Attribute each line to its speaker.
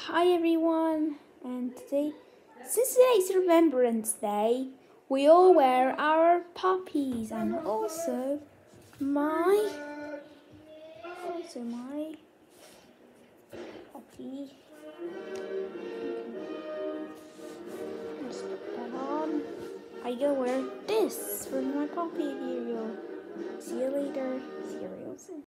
Speaker 1: Hi everyone, and since today's Remembrance Day, we all wear our poppies and also my poppy. Let's put that on. I go wear this for my poppy cereal. See you later. Cereals.